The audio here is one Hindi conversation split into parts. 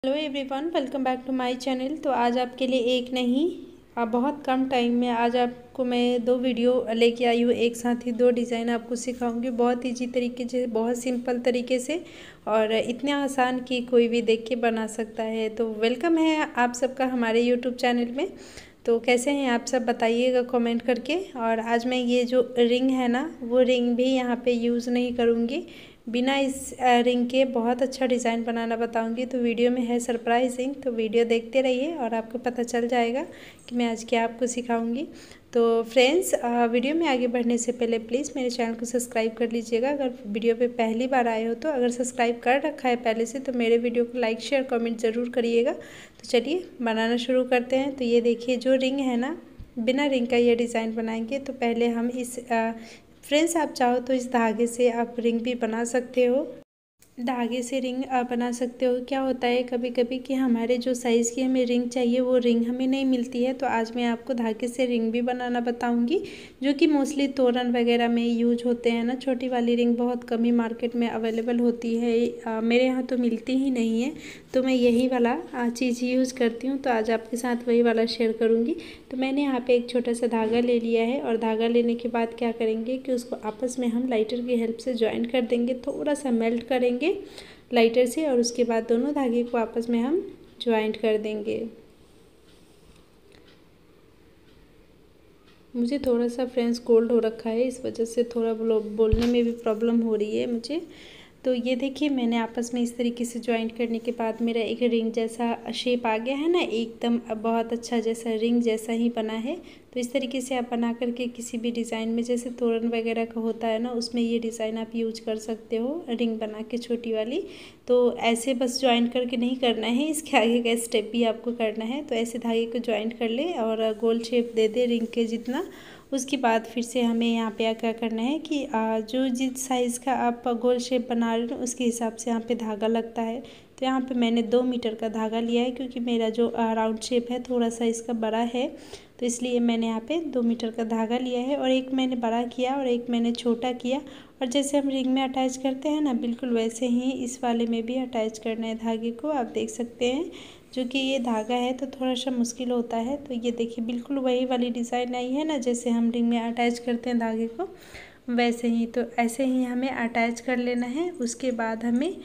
Hello everyone, welcome back to my channel. तो आज आपके लिए एक नहीं बहुत कम टाइम में आज आपको मैं दो वीडियो लेके आई हूँ। एक साथ ही दो डिज़ाइन आपको सिखाऊंगी बहुत इजी तरीके से, बहुत सिंपल तरीके से और इतने आसान कि कोई भी देख के बना सकता है। तो वेलकम है आप सबका हमारे यूट्यूब चैनल में। तो कैसे हैं आप सब बताइएगा कमेंट करके। और आज मैं ये जो रिंग है ना, वो रिंग भी यहाँ पे यूज़ नहीं करूँगी, बिना इस रिंग के बहुत अच्छा डिज़ाइन बनाना बताऊंगी। तो वीडियो में है सरप्राइजिंग, तो वीडियो देखते रहिए और आपको पता चल जाएगा कि मैं आज क्या आपको सिखाऊंगी। तो फ्रेंड्स, वीडियो में आगे बढ़ने से पहले प्लीज़ मेरे चैनल को सब्सक्राइब कर लीजिएगा। अगर वीडियो पे पहली बार आए हो तो अगर सब्सक्राइब कर रखा है पहले से तो मेरे वीडियो को लाइक शेयर कमेंट ज़रूर करिएगा। तो चलिए बनाना शुरू करते हैं। तो ये देखिए जो रिंग है ना, बिना रिंग का ये डिज़ाइन बनाएंगे। तो पहले हम इस फ्रेंड्स, आप चाहो तो इस धागे से आप रिंग भी बना सकते हो, धागे से रिंग बना सकते हो। क्या होता है कभी कभी कि हमारे जो साइज़ की हमें रिंग चाहिए वो रिंग हमें नहीं मिलती है। तो आज मैं आपको धागे से रिंग भी बनाना बताऊंगी, जो कि मोस्टली तोरण वगैरह में यूज होते हैं ना। छोटी वाली रिंग बहुत कम ही मार्केट में अवेलेबल होती है, मेरे यहाँ तो मिलती ही नहीं है। तो मैं यही वाला चीज़ यूज़ करती हूँ। तो आज आपके साथ वही वाला शेयर करूँगी। तो मैंने यहाँ पे एक छोटा सा धागा ले लिया है और धागा लेने के बाद क्या करेंगे कि उसको आपस में हम लाइटर की हेल्प से ज्वाइन कर देंगे, थोड़ा सा मेल्ट करेंगे लाइटर से और उसके बाद दोनों धागे को आपस में हम ज्वाइंट कर देंगे। मुझे थोड़ा सा फ्रेंड्स कोल्ड हो रखा है, इस वजह से थोड़ा बोलने में भी प्रॉब्लम हो रही है मुझे। तो ये देखिए मैंने आपस में इस तरीके से ज्वाइंट करने के बाद मेरा एक रिंग जैसा शेप आ गया है ना, एकदम बहुत अच्छा जैसा रिंग जैसा ही बना है। तो इस तरीके से आप बना करके किसी भी डिज़ाइन में, जैसे तोरण वगैरह का होता है ना, उसमें ये डिज़ाइन आप यूज कर सकते हो, रिंग बना के छोटी वाली। तो ऐसे बस ज्वाइंट करके नहीं करना है, इसके आगे का स्टेप भी आपको करना है। तो ऐसे धागे को ज्वाइंट कर ले और गोल शेप दे दे रिंग के जितना। उसके बाद फिर से हमें यहाँ पे क्या करना है कि जो जिस साइज़ का आप गोल शेप बना रहे हो उसके हिसाब से यहाँ पे धागा लगता है। तो यहाँ पे मैंने 2 मीटर का धागा लिया है, क्योंकि मेरा जो राउंड शेप है थोड़ा सा इसका बड़ा है, तो इसलिए मैंने यहाँ पे 2 मीटर का धागा लिया है। और एक मैंने बड़ा किया और एक मैंने छोटा किया। और जैसे हम रिंग में अटैच करते हैं ना, बिल्कुल वैसे ही इस वाले में भी अटैच करना है धागे को। आप देख सकते हैं जो कि ये धागा है तो थोड़ा सा मुश्किल होता है। तो ये देखिए बिल्कुल वही वाली डिज़ाइन आई है ना, जैसे हम रिंग में अटैच करते हैं धागे को वैसे ही। तो ऐसे ही हमें अटैच कर लेना है, उसके बाद हमें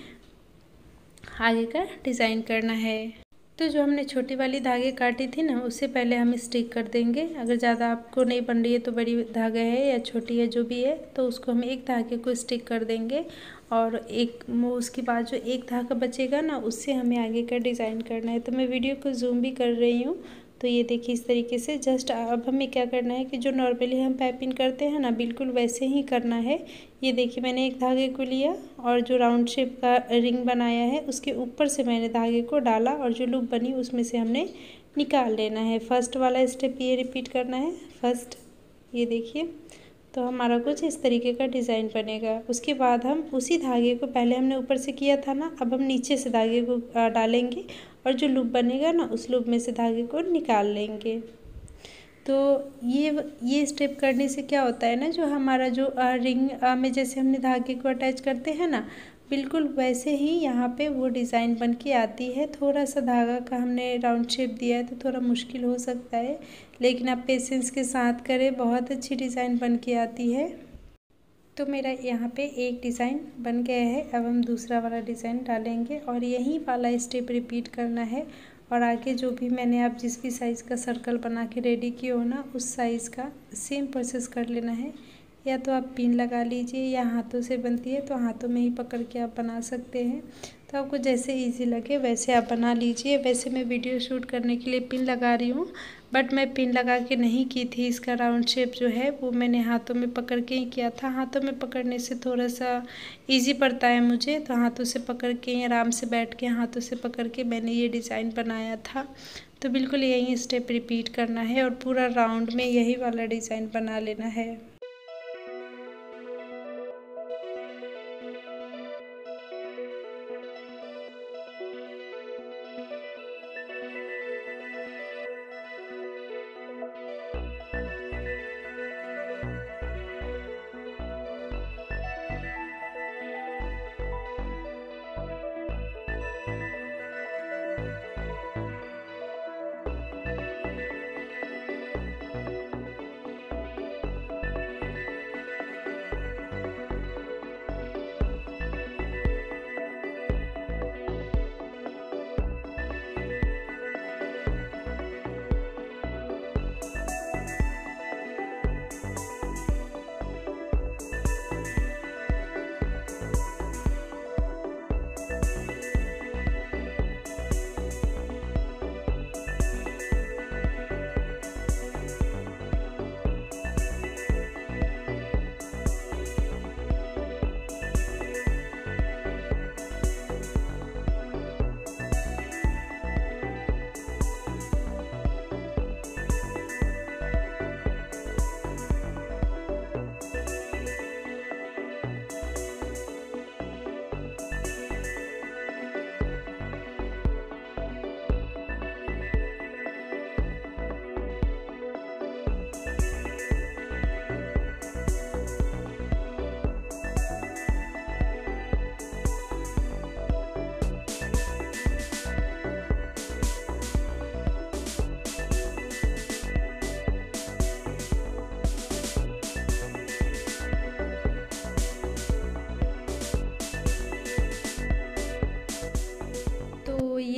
आगे का डिज़ाइन करना है। तो जो हमने छोटी वाली धागे काटी थी ना, उससे पहले हम स्टिक कर देंगे। अगर ज़्यादा आपको नहीं बन रही है तो बड़ी धागा है या छोटी है जो भी है, तो उसको हम एक धागे को स्टिक कर देंगे और उसके बाद जो एक धागा बचेगा ना, उससे हमें आगे का डिज़ाइन करना है। तो मैं वीडियो को जूम भी कर रही हूँ। तो ये देखिए इस तरीके से जस्ट अब हमें क्या करना है कि जो नॉर्मली हम पाइपिंग करते हैं ना, बिल्कुल वैसे ही करना है। ये देखिए मैंने एक धागे को लिया और जो राउंड शेप का रिंग बनाया है उसके ऊपर से मैंने धागे को डाला और जो लूप बनी उसमें से हमने निकाल लेना है। फर्स्ट वाला स्टेप ये रिपीट करना है फर्स्ट। ये देखिए तो हमारा कुछ इस तरीके का डिज़ाइन बनेगा। उसके बाद हम उसी धागे को, पहले हमने ऊपर से किया था ना, अब हम नीचे से धागे को डालेंगे और जो लूप बनेगा ना उस लूप में से धागे को निकाल लेंगे। तो ये स्टेप करने से क्या होता है ना, जो हमारा जो रिंग में जैसे हमने धागे को अटैच करते हैं ना, बिल्कुल वैसे ही यहाँ पे वो डिज़ाइन बन के आती है। थोड़ा सा धागा का हमने राउंड शेप दिया है तो थोड़ा मुश्किल हो सकता है, लेकिन आप पेशेंस के साथ करें, बहुत अच्छी डिज़ाइन बन के आती है। तो मेरा यहाँ पे एक डिज़ाइन बन गया है। अब हम दूसरा वाला डिज़ाइन डालेंगे और यही वाला स्टेप रिपीट करना है। और आगे जो भी मैंने आप जिस भी साइज़ का सर्कल बना के रेडी किए हो ना, उस साइज़ का सेम प्रोसेस कर लेना है। या तो आप पिन लगा लीजिए या हाथों से बनती है तो हाथों में ही पकड़ के आप बना सकते हैं। तो आपको जैसे इजी लगे वैसे आप बना लीजिए। वैसे मैं वीडियो शूट करने के लिए पिन लगा रही हूँ, बट मैं पिन लगा के नहीं की थी। इसका राउंड शेप जो है वो मैंने हाथों में पकड़ के ही किया था। हाथों में पकड़ने से थोड़ा सा इजी पड़ता है मुझे, तो हाथों से पकड़ के आराम से बैठ के हाथों से पकड़ के मैंने ये डिज़ाइन बनाया था। तो बिल्कुल यही स्टेप रिपीट करना है और पूरा राउंड में यही वाला डिज़ाइन बना लेना है।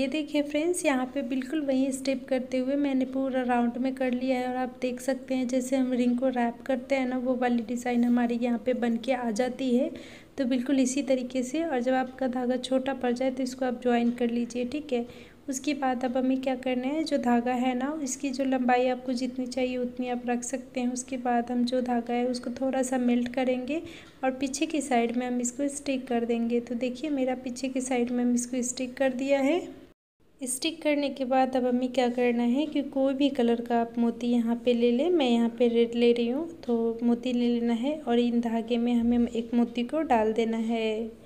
ये देखिए फ्रेंड्स, यहाँ पे बिल्कुल वही स्टेप करते हुए मैंने पूरा राउंड में कर लिया है। और आप देख सकते हैं जैसे हम रिंग को रैप करते हैं ना, वो वाली डिज़ाइन हमारी यहाँ पे बन के आ जाती है। तो बिल्कुल इसी तरीके से, और जब आपका धागा छोटा पड़ जाए तो इसको आप ज्वाइन कर लीजिए, ठीक है। उसके बाद अब हमें क्या करना है, जो धागा है ना, इसकी जो लंबाई आपको जितनी चाहिए उतनी आप रख सकते हैं। उसके बाद हम जो धागा है उसको थोड़ा सा मेल्ट करेंगे और पीछे की साइड में हम इसको स्टिक कर देंगे। तो देखिए मेरा पीछे की साइड में हम इसको स्टिक कर दिया है। स्टिक करने के बाद अब हमें क्या करना है कि कोई भी कलर का आप मोती यहाँ पे ले लें। मैं यहाँ पे रेड ले रही हूँ, तो मोती ले लेना है और इन धागे में हमें एक मोती को डाल देना है।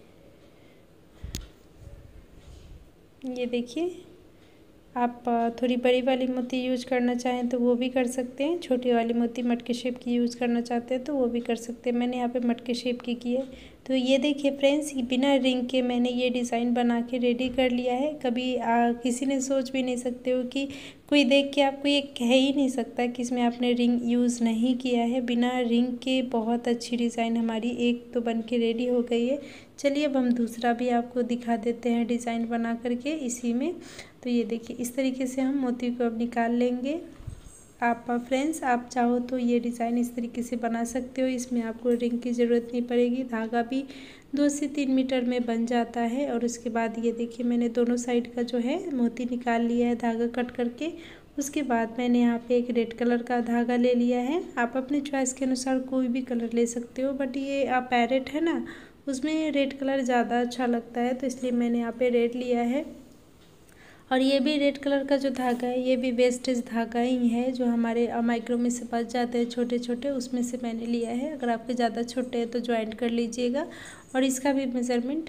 ये देखिए, आप थोड़ी बड़ी वाली मोती यूज़ करना चाहें तो वो भी कर सकते हैं, छोटी वाली मोती मटके शेप की यूज़ करना चाहते हैं तो वो भी कर सकते हैं। मैंने यहाँ पे मटके शेप की है। तो ये देखिए फ्रेंड्स, बिना रिंग के मैंने ये डिज़ाइन बना के रेडी कर लिया है। कभी किसी ने सोच भी नहीं सकते हो कि कोई देख के आपको ये कह ही नहीं सकता कि इसमें आपने रिंग यूज़ नहीं किया है। बिना रिंग के बहुत अच्छी डिज़ाइन हमारी एक तो बन के रेडी हो गई है। चलिए अब हम दूसरा भी आपको दिखा देते हैं डिज़ाइन बना करके इसी में। तो ये देखिए इस तरीके से हम मोती को अब निकाल लेंगे। आप फ्रेंड्स, आप चाहो तो ये डिज़ाइन इस तरीके से बना सकते हो। इसमें आपको रिंग की ज़रूरत नहीं पड़ेगी। धागा भी 2 से 3 मीटर में बन जाता है। और उसके बाद ये देखिए मैंने दोनों साइड का जो है मोती निकाल लिया है धागा कट करके। उसके बाद मैंने यहाँ पे एक रेड कलर का धागा ले लिया है। आप अपने चॉइस के अनुसार कोई भी कलर ले सकते हो, बट ये पैरेट है ना, उसमें रेड कलर ज़्यादा अच्छा लगता है, तो इसलिए मैंने यहाँ पे रेड लिया है। और ये भी रेड कलर का जो धागा है ये भी वेस्टेज धागा ही है, जो हमारे माइक्रो में से बच जाते हैं छोटे छोटे, उसमें से मैंने लिया है। अगर आपके ज़्यादा छोटे हैं तो ज्वाइंट कर लीजिएगा। और इसका भी मेज़रमेंट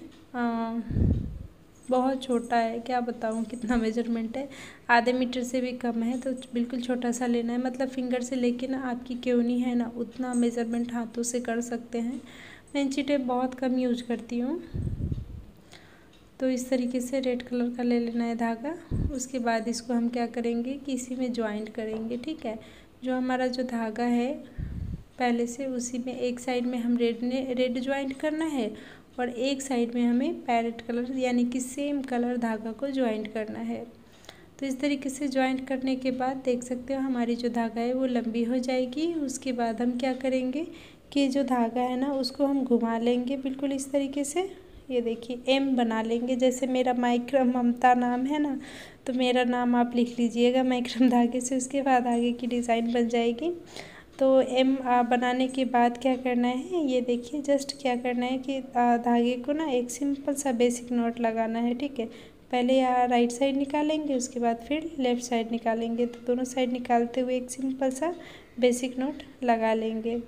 बहुत छोटा है, क्या बताऊँ कितना मेजरमेंट है, आधे मीटर से भी कम है। तो बिल्कुल छोटा सा लेना है, मतलब फिंगर से लेके ना आपकी केवनी है ना उतना मेज़रमेंट हाथों से कर सकते हैं। मैं इंची टेप बहुत कम यूज करती हूँ। तो इस तरीके से रेड कलर का ले लेना है धागा। उसके बाद इसको हम क्या करेंगे कि इसी में ज्वाइंट करेंगे, ठीक है। जो हमारा जो धागा है पहले से, उसी में एक साइड में हम रेड ज्वाइंट करना है और एक साइड में हमें पैरेट कलर यानी कि सेम कलर धागा को ज्वाइंट करना है। तो इस तरीके से ज्वाइंट करने के बाद देख सकते हो हमारी जो धागा है वो लंबी हो जाएगी। उसके बाद हम क्या करेंगे कि जो धागा है ना उसको हम घुमा लेंगे बिल्कुल इस तरीके से। ये देखिए एम बना लेंगे, जैसे मेरा माइक्रम ममता नाम है ना, तो मेरा नाम आप लिख लीजिएगा माइक्रम धागे से। उसके बाद आगे की डिज़ाइन बन जाएगी। तो एम बनाने के बाद क्या करना है, ये देखिए जस्ट क्या करना है कि धागे को ना एक सिंपल सा बेसिक नॉट लगाना है, ठीक है। पहले राइट साइड निकालेंगे, उसके बाद फिर लेफ़्ट साइड निकालेंगे। तो दोनों साइड निकालते हुए एक सिंपल सा बेसिक नॉट लगा लेंगे।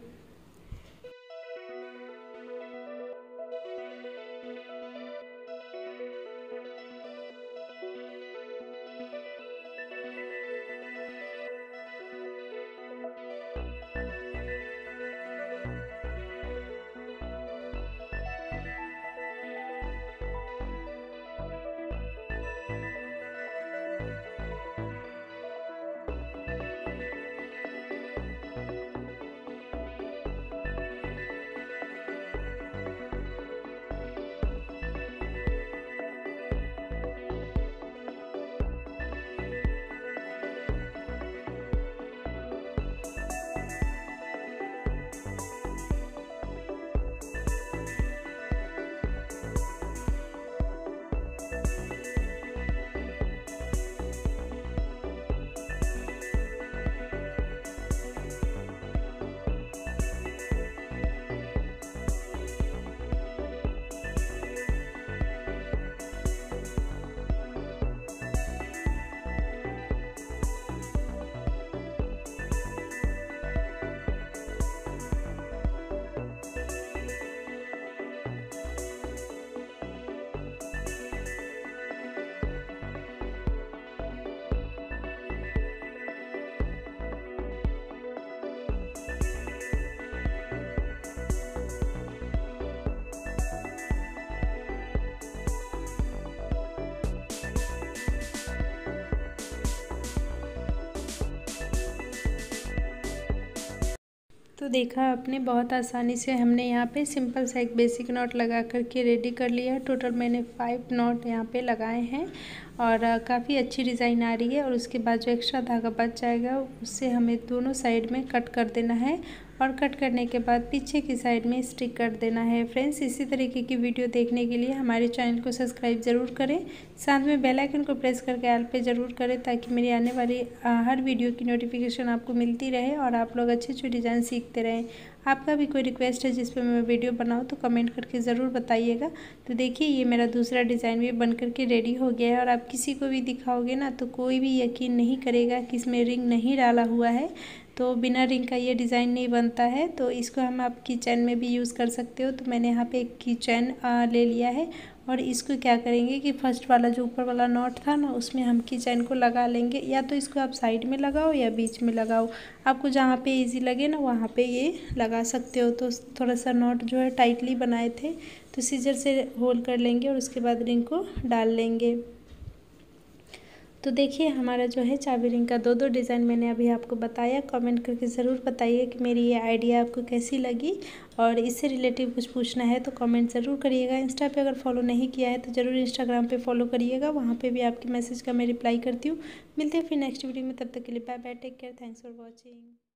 तो देखा आपने, बहुत आसानी से हमने यहाँ पे सिंपल सा एक बेसिक नॉट लगा करके रेडी कर लिया। टोटल मैंने 5 नॉट यहाँ पे लगाए हैं। और काफ़ी अच्छी डिज़ाइन आ रही है। और उसके बाद जो एक्स्ट्रा धागा बच जाएगा उससे हमें दोनों साइड में कट कर देना है और कट करने के बाद पीछे की साइड में स्टिक कर देना है। फ्रेंड्स, इसी तरीके की वीडियो देखने के लिए हमारे चैनल को सब्सक्राइब ज़रूर करें, साथ में बेल आइकन को प्रेस करके ऑल पे ज़रूर करें ताकि मेरी आने वाली हर वीडियो की नोटिफिकेशन आपको मिलती रहे और आप लोग अच्छे अच्छे डिज़ाइन सीखते रहें। आपका भी कोई रिक्वेस्ट है जिस पर मैं वीडियो बनाऊँ तो कमेंट करके ज़रूर बताइएगा। तो देखिए, ये मेरा दूसरा डिज़ाइन भी बन करके रेडी हो गया है और आप किसी को भी दिखाओगे ना तो कोई भी यकीन नहीं करेगा कि इसमें रिंग नहीं डाला हुआ है। तो बिना रिंग का ये डिज़ाइन नहीं बनता है। तो इसको हम आप की चैन में भी यूज़ कर सकते हो। तो मैंने यहाँ पे एक की चैन ले लिया है और इसको क्या करेंगे कि फर्स्ट वाला जो ऊपर वाला नॉट था ना उसमें हम की चैन को लगा लेंगे। या तो इसको आप साइड में लगाओ या बीच में लगाओ, आपको जहाँ पे इजी लगे ना वहाँ पे ये लगा सकते हो। तो थोड़ा सा नॉट जो है टाइटली बनाए थे तो सीजर से होल कर लेंगे और उसके बाद रिंग को डाल लेंगे। तो देखिए, हमारा जो है चाबी रिंग का दो डिज़ाइन मैंने अभी आपको बताया। कमेंट करके ज़रूर बताइए कि मेरी ये आइडिया आपको कैसी लगी और इससे रिलेटिव कुछ पूछना है तो कमेंट ज़रूर करिएगा। इंस्टा पे अगर फॉलो नहीं किया है तो ज़रूर इंस्टाग्राम पे फॉलो करिएगा, वहाँ पे भी आपके मैसेज का मैं रिप्लाई करती हूँ। मिलते हैं फिर नेक्स्ट वीडियो में, तब तक के लिए bye bye, take care, thanks for watching.